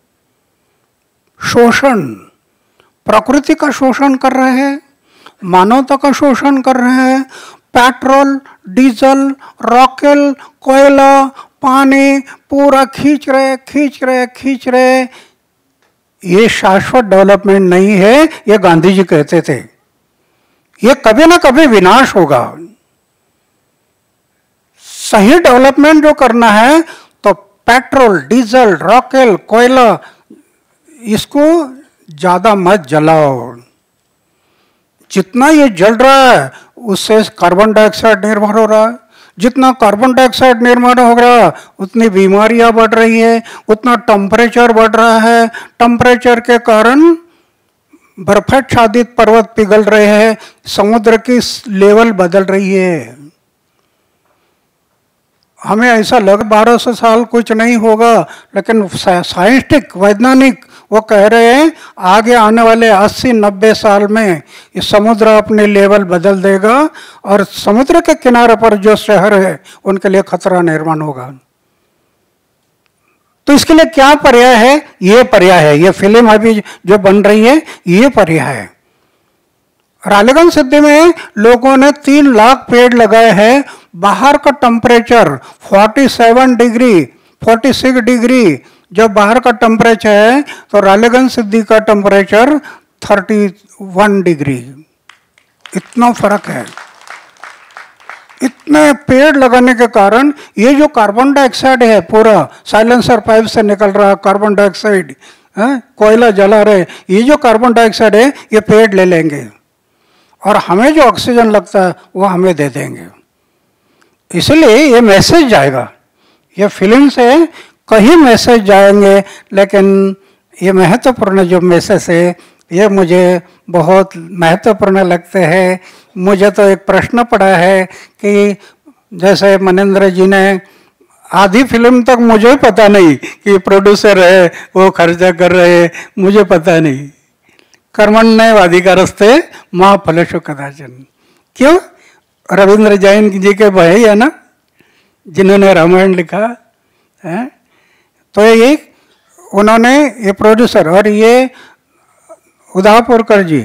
शोषण, प्रकृति का शोषण कर रहे हैं, मानवता का शोषण कर रहे हैं। पेट्रोल, डीजल, रॉकेल, कोयला, पानी पूरा खींच रहे। ये शाश्वत डेवलपमेंट नहीं है, ये गांधी जी कहते थे। ये कभी ना कभी विनाश होगा। सही डेवलपमेंट जो करना है तो पेट्रोल, डीजल, रॉकेल, कोयला, इसको ज्यादा मत जलाओ। जितना ये जल रहा है उससे कार्बन डाइऑक्साइड निर्भर हो रहा है। जितना कार्बन डाइऑक्साइड निर्माण हो रहा है उतनी बीमारियां बढ़ रही है, उतना टेम्परेचर बढ़ रहा है। टेम्परेचर के कारण बर्फाच्छादित पर्वत पिघल रहे हैं, समुद्र की लेवल बदल रही है। हमें ऐसा लग 1200 साल कुछ नहीं होगा, लेकिन साइंटिफिक वैज्ञानिक वो कह रहे हैं आगे आने वाले 80-90 साल में ये समुद्र अपने लेवल बदल देगा और समुद्र के किनारे पर जो शहर है उनके लिए खतरा निर्माण होगा। तो इसके लिए क्या पर्याय है? ये पर्याय है, ये फिल्म अभी जो बन रही है ये पर्याय है। रालेगन सिद्धि में लोगों ने 3 लाख पेड़ लगाए हैं। बाहर का टेम्परेचर 47 डिग्री 46 डिग्री जब बाहर का टेम्परेचर है तो रालेगन सिद्धि का टेम्परेचर 31 डिग्री। इतना फर्क है। इतने पेड़ लगाने के कारण ये जो कार्बन डाइऑक्साइड है पूरा साइलेंसर पाइप से निकल रहा कार्बन डाइऑक्साइड, कोयला जला रहे, ये जो कार्बन डाइऑक्साइड है ये पेड़ ले लेंगे और हमें जो ऑक्सीजन लगता है वो हमें दे देंगे। इसलिए ये मैसेज जाएगा, ये फिल्म से कई मैसेज जाएंगे, लेकिन ये महत्वपूर्ण जो मैसेज है ये मुझे बहुत महत्वपूर्ण लगते हैं। मुझे तो एक प्रश्न पड़ा है कि जैसे मनेंद्र जी ने आधी फिल्म तक मुझे पता नहीं कि प्रोड्यूसर है वो खर्चा कर रहे हैं, मुझे पता नहीं। कर्मण्येवाधिकारस्ते मा फलेषु कदाचन। क्यों? रविंद्र जैन जी के भाई है ना जिन्होंने रामायण लिखा है, तो ये उन्होंने ये प्रोड्यूसर और ये उदापुरकर जी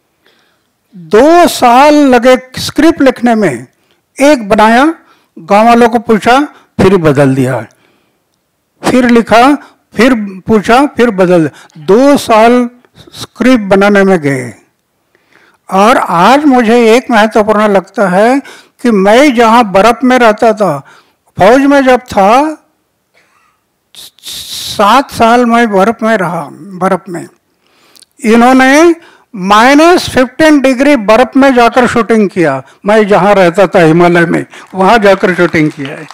2 साल लगे स्क्रिप्ट लिखने में। एक बनाया, गांव वालों को पूछा, फिर बदल दिया, फिर लिखा, फिर पूछा, फिर बदल दिया। 2 साल स्क्रिप्ट बनाने में गए। और आज मुझे एक महत्वपूर्ण लगता है कि मैं जहां बर्फ में रहता था, फौज में जब था 7 साल मैं बर्फ में रहा। बर्फ में इन्होंने -15 डिग्री बर्फ में जाकर शूटिंग किया। मैं जहां रहता था हिमालय में, वहां जाकर शूटिंग किया है।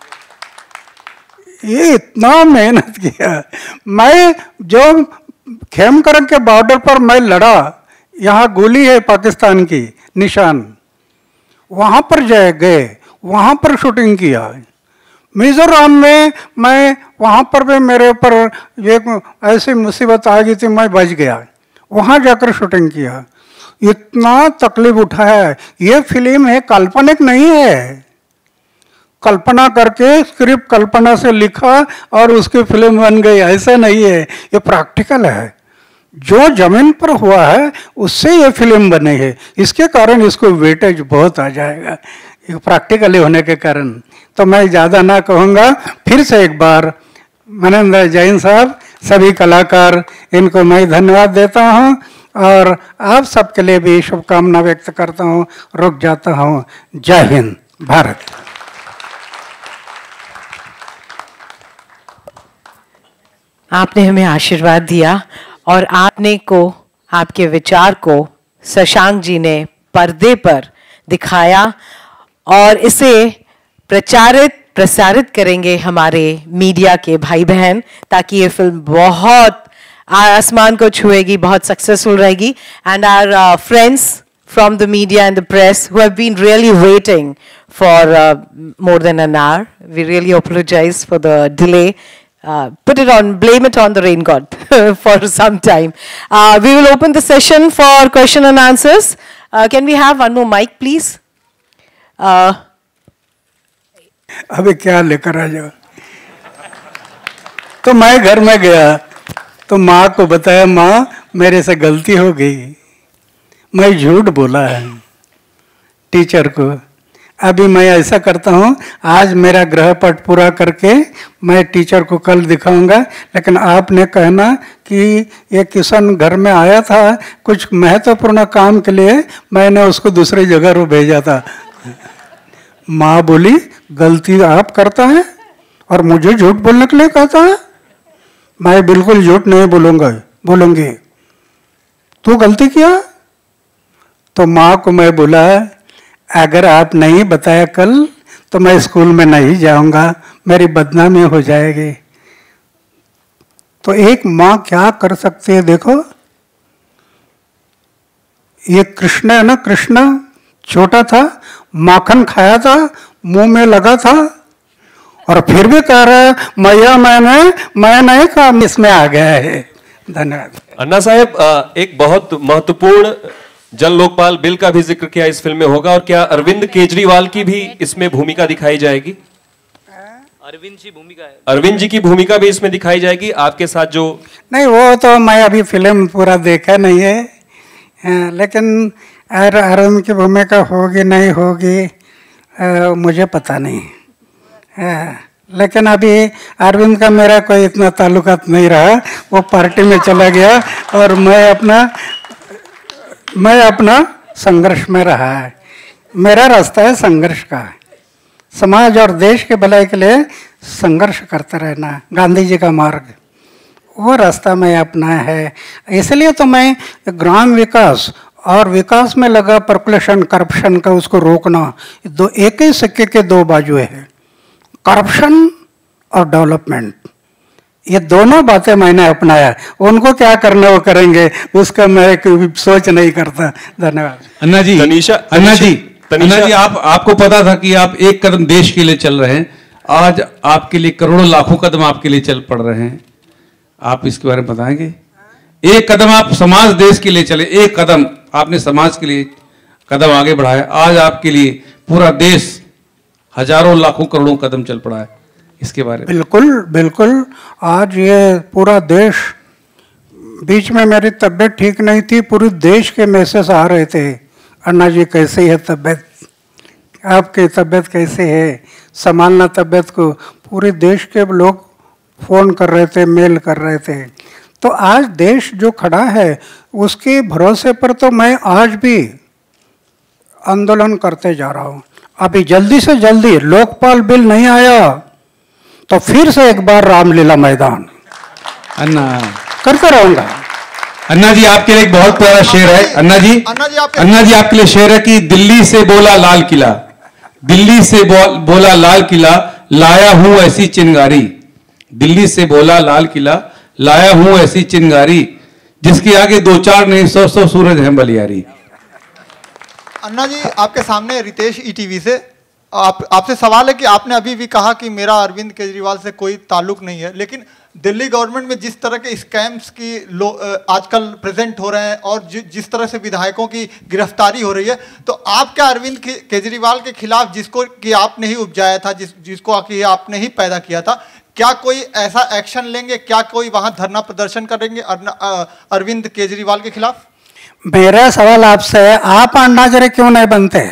ये इतना मेहनत किया। मैं जो खेमकरन के बॉर्डर पर मैं लड़ा, यहाँ गोली है पाकिस्तान की निशान, वहां पर गए, वहां पर शूटिंग किया। मिजोरम में मैं वहां पर भी मेरे ऊपर एक ऐसी मुसीबत आ गई थी, मैं बच गया, वहां जाकर शूटिंग किया। इतना तकलीफ उठाया है। ये फिल्म है, काल्पनिक नहीं है। कल्पना करके स्क्रिप्ट कल्पना से लिखा और उसकी फिल्म बन गई, ऐसा नहीं है। ये प्रैक्टिकल है, जो जमीन पर हुआ है उससे ये फिल्म बनी है। इसके कारण इसको वेटेज बहुत आ जाएगा, ये प्रैक्टिकली होने के कारण। तो मैं ज़्यादा ना कहूँगा। फिर से एक बार मनेंद्र जैन साहब, सभी कलाकार, इनको मैं धन्यवाद देता हूँ और आप सबके लिए भी शुभकामना व्यक्त करता हूँ। रुक जाता हूँ। जय हिंद, भारत। आपने हमें आशीर्वाद दिया और आपके विचार को शशांक जी ने पर्दे पर दिखाया और इसे प्रसारित करेंगे हमारे मीडिया के भाई बहन, ताकि ये फिल्म बहुत आसमान को छुएगी, बहुत सक्सेसफुल रहेगी। And our friends from the media and the press who have been really waiting for more than an hour. We really apologize for the delay. Blame it on the rain god for some time. We will open the session for question and answers. Can we have one more mic, please? अभी क्या लेकर आ जाओ। तो मैं घर में गया तो माँ को बताया, माँ मेरे से गलती हो गई, मैं झूठ बोला है टीचर को। अभी मैं ऐसा करता हूँ, आज मेरा गृहपाठ पूरा करके मैं टीचर को कल दिखाऊंगा, लेकिन आपने कहना कि ये किशन घर में आया था कुछ महत्वपूर्ण काम के लिए, मैंने उसको दूसरी जगह को भेजा था। माँ बोली गलती आप करता है और मुझे झूठ बोलने के लिए कहता है? मैं बिल्कुल झूठ नहीं बोलूंगी। तू गलती किया? तो माँ को मैं बोला अगर आप नहीं बताया कल तो मैं स्कूल में नहीं जाऊंगा, मेरी बदनामी हो जाएगी। तो एक माँ क्या कर सकती है? देखो ये कृष्ण है ना, कृष्ण छोटा था, माखन खाया था, मुंह में लगा था और फिर भी कह रहा है मैया मैं नहीं कहा, इसमें आ गया है। धन्यवाद। अन्ना साहब, एक बहुत महत्वपूर्ण जन लोकपाल बिल का भी जिक्र किया इस फिल्म में होगा, और क्या अरविंद केजरीवाल की भी इसमें भूमिका दिखाई जाएगी? अरविंद जी भूमिका है, अरविंद जी की भूमिका भी इसमें दिखाई जाएगी आपके साथ जो? नहीं, वो तो मैं अभी फिल्म पूरा देखा नहीं है, लेकिन अरविंद की भूमिका होगी नहीं होगी मुझे पता नहीं है। लेकिन अभी अरविंद का मेरा कोई इतना ताल्लुकात नहीं रहा, वो पार्टी में चला गया और मैं अपना संघर्ष में रहा है। मेरा रास्ता है संघर्ष का, समाज और देश के भलाई के लिए संघर्ष करते रहना, गांधी जी का मार्ग, वो रास्ता मैं अपना है। इसलिए तो मैं ग्राम विकास और विकास में लगा पर्कुलेशन, करप्शन का उसको रोकना, दो एक ही सिक्के के दो बाजू है, करप्शन और डेवलपमेंट, ये दोनों बातें मैंने अपनाया। उनको क्या करना वो करेंगे, उसका मैं कोई सोच नहीं करता। धन्यवाद। अन्ना जी, अन्ना जी, आपको पता था कि आप एक कदम देश के लिए चल रहे हैं, आज आपके लिए करोड़ों लाखों कदम आपके लिए चल पड़ रहे हैं, आप इसके बारे में बताएंगे? एक कदम आप समाज देश के लिए चले, एक कदम आपने समाज के लिए कदम आगे बढ़ाया, आज आपके लिए पूरा देश हजारों लाखों करोड़ों कदम चल पड़ा है, इसके बारे में? बिल्कुल बिल्कुल। आज ये पूरा देश, बीच में मेरी तबीयत ठीक नहीं थी, पूरे देश के मैसेज आ रहे थे, अन्ना जी कैसी है तबीयत, आपकी तबीयत कैसी है, संभालना तबीयत को। पूरे देश के लोग फ़ोन कर रहे थे, मेल कर रहे थे। तो आज देश जो खड़ा है उसके भरोसे पर तो मैं आज भी आंदोलन करते जा रहा हूँ। अभी जल्दी से जल्दी लोकपाल बिल नहीं आया तो फिर से एक बार रामलीला मैदान अन्ना करते रहूंगा। अन्ना जी, आपके लिए एक बहुत प्यारा शेर है। अन्ना जी आपके लिए शेर है कि दिल्ली से बोला लाल किला, दिल्ली से बोला लाल किला, लाया हूं ऐसी चिंगारी, दिल्ली से बोला लाल किला, लाया हूं ऐसी चिंगारी, जिसके आगे दो चार नहीं 100 सूरज हैं बलियारी। अन्ना जी, आपके सामने रितेश ईटीवी से आपसे सवाल है कि आपने अभी भी कहा कि मेरा अरविंद केजरीवाल से कोई ताल्लुक नहीं है, लेकिन दिल्ली गवर्नमेंट में जिस तरह के स्कैम्स की आजकल प्रेजेंट हो रहे हैं और जिस तरह से विधायकों की गिरफ्तारी हो रही है, तो आप क्या अरविंद केजरीवाल के खिलाफ, जिसको कि आपने ही उपजाया था, जिसको कि आपने ही पैदा किया था, क्या कोई ऐसा एक्शन लेंगे? क्या कोई वहां धरना प्रदर्शन करेंगे अरविंद केजरीवाल के खिलाफ? मेरा सवाल आपसे है, आप अन्ना हजारे क्यों नहीं बनते?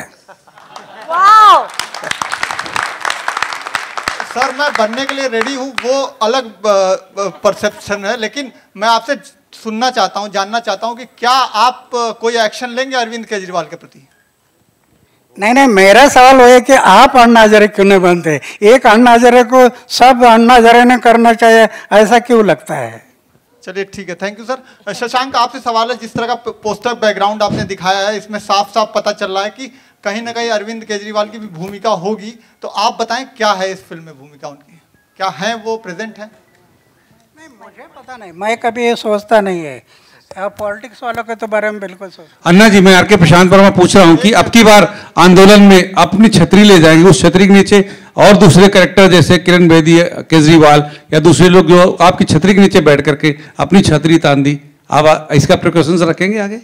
सर, मैं बनने के लिए रेडी हूँ, वो अलग परसेप्शन है, लेकिन मैं आपसे सुनना चाहता हूँ, जानना चाहता हूँ कि क्या आप कोई एक्शन लेंगे अरविंद केजरीवाल के प्रति? नहीं, मेरा सवाल वो है कि आप अन्ना हजारे क्यों नहीं बनते? एक अन्ना हजारे को सब अन्ना हजारे ने करना चाहिए, ऐसा क्यों लगता है? चलिए ठीक है, थैंक यू सर। शशांक, आपसे सवाल है, जिस तरह का पोस्टर बैकग्राउंड आपने दिखाया है, इसमें साफ साफ पता चल रहा है कि कहीं ना कहीं अरविंद केजरीवाल की भी भूमिका होगी, तो आप बताएं क्या है इस फिल्म में भूमिका उनकी, क्या है, वो प्रेजेंट है? नहीं, मुझे पता नहीं, मैं कभी ये सोचता नहीं है, पॉलिटिक्स वालों के तो बारे में बिल्कुल सोच। अन्ना जी, मैं आर.के. प्रशांत वर्मा पूछ रहा हूँ कि अब की बार आंदोलन में अपनी छतरी ले जाएंगे, उस छतरी के नीचे और दूसरे कैरेक्टर जैसे किरण बेदी, केजरीवाल या दूसरे लोग जो आपकी छतरी के नीचे बैठ करके अपनी छतरी तान दी, आप इसका प्रिकॉशंस रखेंगे आगे?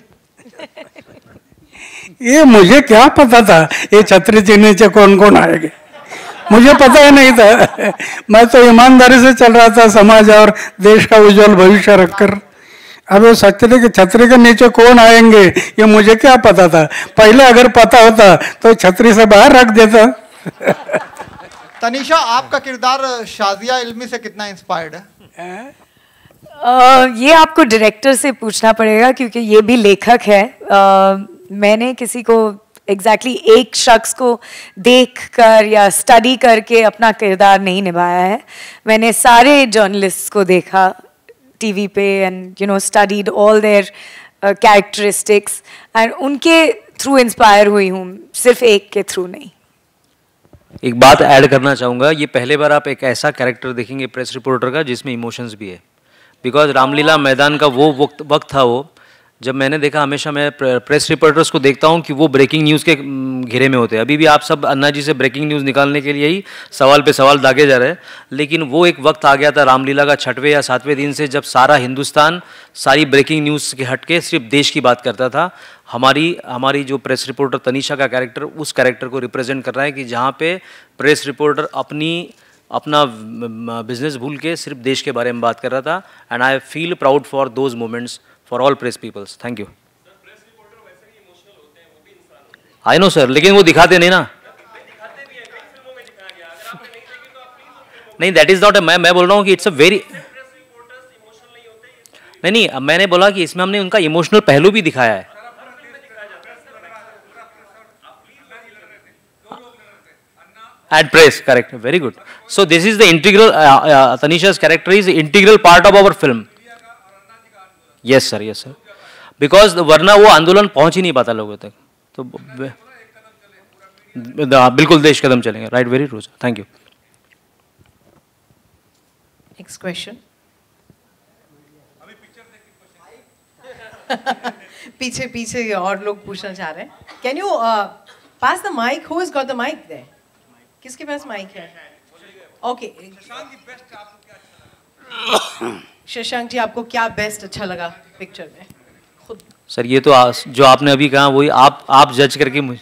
ये मुझे क्या पता था ये छतरी के नीचे कौन कौन आएंगे, मुझे पता ही नहीं था। मैं तो ईमानदारी से चल रहा था, समाज और देश का उज्जवल भविष्य रखकर। अब वो छतरी के नीचे कौन आएंगे ये मुझे क्या पता था। पहले अगर पता होता तो छतरी से बाहर रख देता। तनीषा, आपका किरदार शाजिया इल्मी से कितना इंस्पायर्ड है? ये आपको डायरेक्टर से पूछना पड़ेगा क्योंकि ये भी लेखक है। मैंने किसी को एग्जैक्टली एक शख्स को देखकर या स्टडी करके अपना किरदार नहीं निभाया है। मैंने सारे जर्नलिस्ट को देखा टीवी पे and you know studied all their characteristics and उनके थ्रू इंस्पायर हुई हूँ, सिर्फ एक के थ्रू नहीं। एक बात ऐड करना चाहूँगा, ये पहले बार आप एक ऐसा कैरेक्टर देखेंगे प्रेस रिपोर्टर का जिसमें इमोशंस भी है। बिकॉज रामलीला मैदान का वो वक्त था वो जब मैंने देखा, हमेशा मैं प्रेस रिपोर्टर्स को देखता हूँ कि वो ब्रेकिंग न्यूज़ के घेरे में होते हैं। अभी भी आप सब अन्ना जी से ब्रेकिंग न्यूज़ निकालने के लिए ही सवाल पे सवाल दागे जा रहे हैं, लेकिन वो एक वक्त आ गया था रामलीला का 6वें या 7वें दिन से जब सारा हिंदुस्तान सारी ब्रेकिंग न्यूज़ के हट के सिर्फ देश की बात करता था। हमारी जो प्रेस रिपोर्टर तनीषा का कैरेक्टर उस कैरेक्टर को रिप्रेजेंट कर रहा है कि जहाँ पे प्रेस रिपोर्टर अपना बिजनेस भूल के सिर्फ देश के बारे में बात कर रहा था। And I feel proud for those moments for all press peoples. Thank you. I know sir, लेकिन वो दिखाते नहीं ना। नहीं, दैट इज नॉट मैं बोल रहा हूँ कि इट्स अ वेरी नहीं, मैंने बोला कि इसमें हमने उनका इमोशनल पहलू भी दिखाया है। At press, correct, very good. So this is the integral, Tanisha's character is the integral part of our film. Yes sir, yes sir. Because वरना वो आंदोलन पहुंच ही नहीं पाता लोगों तक। तो बिल्कुल देश कदम चलेंगे। Right, very true sir, thank you. Next question. पीछे पीछे और लोग पूछना चाह रहे हैं। Can you pass the mike? Who has got the mike there? किसके पास माइक है? ओके, शशांक जी, आपको क्या बेस्ट अच्छा लगा पिक्चर में? खुद सर ये तो जो आपने अभी कहा वही आप जज करके मुझे,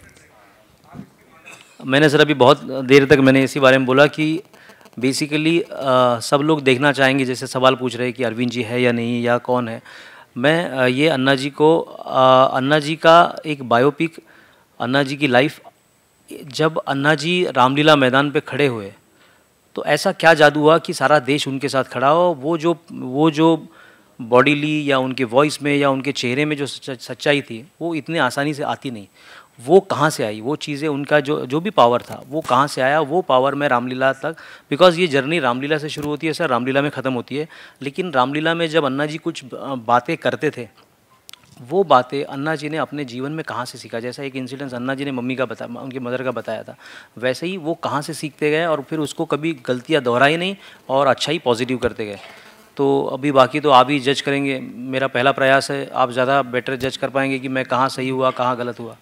मैंने सर अभी बहुत देर तक मैंने इसी बारे में बोला कि बेसिकली सब लोग देखना चाहेंगे, जैसे सवाल पूछ रहे हैं कि अरविंद जी है या नहीं या कौन है। मैं ये अन्ना जी का एक बायोपिक, अन्ना जी की लाइफ, जब अन्ना जी रामलीला मैदान पे खड़े हुए तो ऐसा क्या जादू हुआ कि सारा देश उनके साथ खड़ा हो। वो जो बॉडीली या उनके वॉइस में या उनके चेहरे में जो सच्चाई थी वो इतने आसानी से आती नहीं। वो कहाँ से आई वो चीज़ें, उनका जो भी पावर था वो कहाँ से आया, वो पावर में रामलीला तक, बिकॉज ये जर्नी रामलीला से शुरू होती है सर, रामलीला में ख़त्म होती है। लेकिन रामलीला में जब अन्ना जी कुछ बातें करते थे, वो बातें अन्ना जी ने अपने जीवन में कहाँ से सीखा। जैसा एक इंसिडेंस अन्ना जी ने मम्मी का बताया, उनकी मदर का बताया था, वैसे ही वो कहाँ से सीखते गए और फिर उसको कभी गलतियाँ दोहराई नहीं और अच्छा ही पॉजिटिव करते गए। तो अभी बाकी तो आप ही जज करेंगे, मेरा पहला प्रयास है, आप ज़्यादा बेटर जज कर पाएंगे कि मैं कहाँ सही हुआ कहाँ गलत हुआ।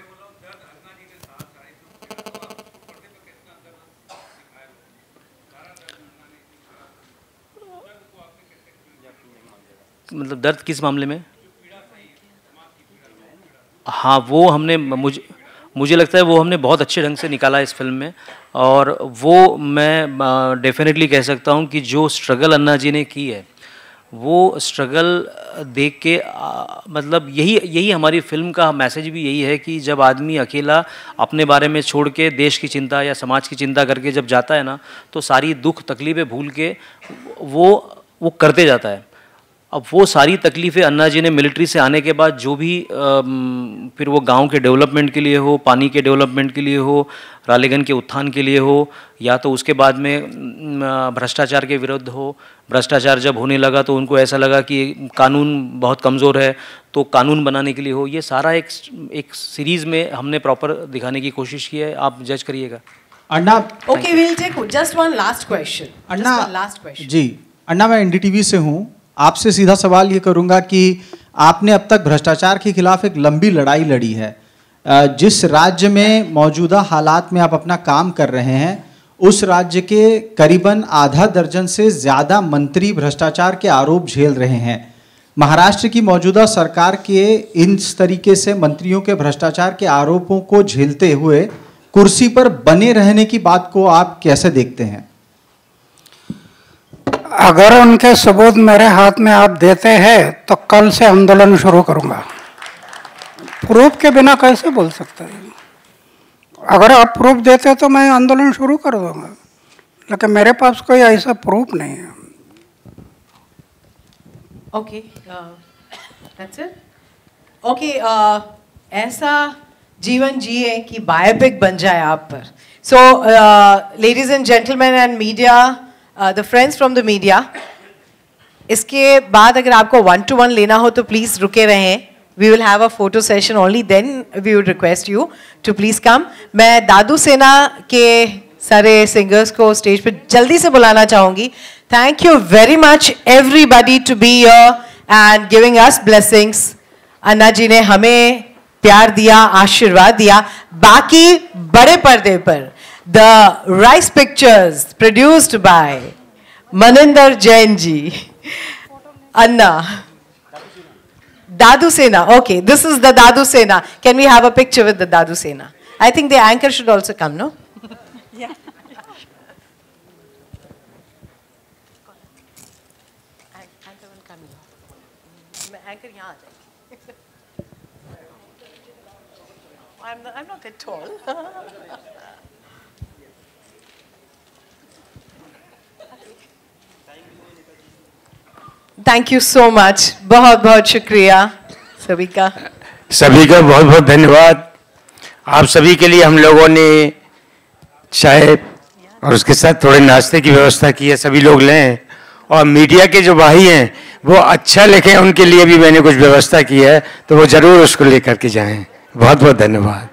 मतलब दर्द किस मामले में? हाँ, वो हमने मुझे लगता है वो हमने बहुत अच्छे ढंग से निकाला इस फिल्म में। और वो मैं डेफिनेटली कह सकता हूँ कि जो स्ट्रगल अन्ना जी ने की है, वो स्ट्रगल देख के मतलब यही हमारी फिल्म का मैसेज भी यही है कि जब आदमी अकेला अपने बारे में छोड़ के देश की चिंता या समाज की चिंता करके जब जाता है ना, तो सारी दुख तकलीफ़ें भूल के वो करते जाता है। अब वो सारी तकलीफ़ें अन्ना जी ने मिलिट्री से आने के बाद जो भी फिर वो गांव के डेवलपमेंट के लिए हो, पानी के डेवलपमेंट के लिए हो, रालेगन के उत्थान के लिए हो, या तो उसके बाद में भ्रष्टाचार के विरुद्ध हो। भ्रष्टाचार जब होने लगा तो उनको ऐसा लगा कि कानून बहुत कमज़ोर है, तो कानून बनाने के लिए हो। ये सारा एक सीरीज़ में हमने प्रॉपर दिखाने की कोशिश की है, आप जज करिएगा। Anna, okay, we will take just one last question. Anna, last question ji Anna, मैं एनडीटीवी से हूँ। आपसे सीधा सवाल ये करूंगा कि आपने अब तक भ्रष्टाचार के खिलाफ एक लंबी लड़ाई लड़ी है। जिस राज्य में मौजूदा हालात में आप अपना काम कर रहे हैं, उस राज्य के करीबन आधा दर्जन से ज़्यादा मंत्री भ्रष्टाचार के आरोप झेल रहे हैं। महाराष्ट्र की मौजूदा सरकार के इस तरीके से मंत्रियों के भ्रष्टाचार के आरोपों को झेलते हुए कुर्सी पर बने रहने की बात को आप कैसे देखते हैं? अगर उनके सबूत मेरे हाथ में आप देते हैं तो कल से आंदोलन शुरू करूंगा। प्रूफ के बिना कैसे बोल सकते हैं? अगर आप प्रूफ देते तो मैं आंदोलन शुरू कर दूंगा, लेकिन मेरे पास कोई ऐसा प्रूफ नहीं है। Okay, that's it. ओके, ऐसा जीवन जिए कि बायोपिक बन जाए आप पर। So ladies and gentleman and media, the friends from the media, इसके बाद अगर आपको 1-to-1 लेना हो तो प्लीज रुके रहें। We will have a photo session only, then we would request you to please come. मैं दादू सेना के सारे सिंगर्स को स्टेज पे जल्दी से बुलाना चाहूँगी। Thank you very much everybody to be here and giving us blessings. अन्ना जी ने हमें प्यार दिया, आशीर्वाद दिया। बाकी बड़े पर्दे पर The Rice Pictures produced by Maninder Jain ji, Anna. Dadu Sena. Okay, this is the Dadu Sena. Can we have a picture with the Dadu Sena? I think the anchor should also come, no? Yeah. Anchor will come here. Anchor here. I'm not that tall. Thank you so much. बहुत बहुत शुक्रिया सभी का बहुत बहुत धन्यवाद। आप सभी के लिए हम लोगों ने चाय और उसके साथ थोड़े नाश्ते की व्यवस्था की है, सभी लोग लें। और मीडिया के जो भाई हैं वो अच्छा लिखें, उनके लिए भी मैंने कुछ व्यवस्था की है, तो वो ज़रूर उसको लेकर के जाएं। बहुत बहुत धन्यवाद।